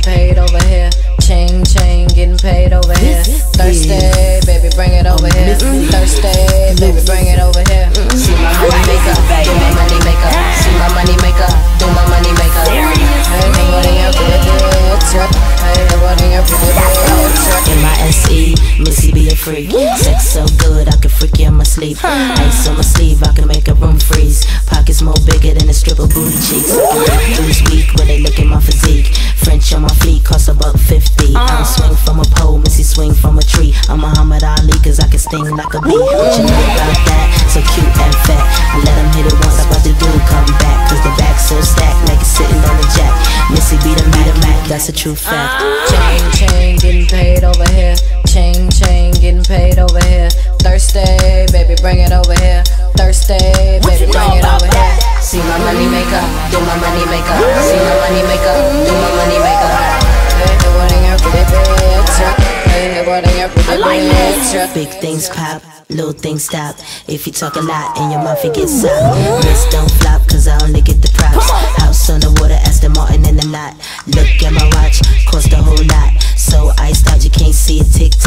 paid over here. Chain, getting paid over here. Thirsty, baby, bring it over here. Thirsty, baby, bring it over here. See my money maker, do my money maker. See my money maker, do my money maker. Hey, nobody up with it. Hey, nobody up with it. M-I-S-E, Missy be a freak. Sex so good, I can freak you in my sleep. Ice on my sleeve, I can make a room freeze. Pockets more bigger than a stripper booty cheeks. Lose weak when they look at my physique. French on my fleet, cost about 50. I don't swing from a pole, Missy swing from a tree. I'm Muhammad Ali, cause I can sting like a bee. What you know about that? So cute and fat. I let him hit it once, I about to do come back. Cause the back's so stacked, like it's sitting on the jack. Missy be the Mac, that's a true fact. Chain, getting paid over here. Chain, getting paid over here. Thirsty, baby, bring it over here. Thirsty, baby, bring it over here. See my money maker, do my money maker. See my money maker, do my money maker. Hey, nobody up with it, bitch. Hey, nobody up with it, bitch. Big things pop, little things stop. If you talk a lot and your mouth it gets soft. Wrist don't flop cause I only get the props. House on the water, Aston Martin in the lot. Look at my watch, cost a whole lot. So iced out you can't see it tick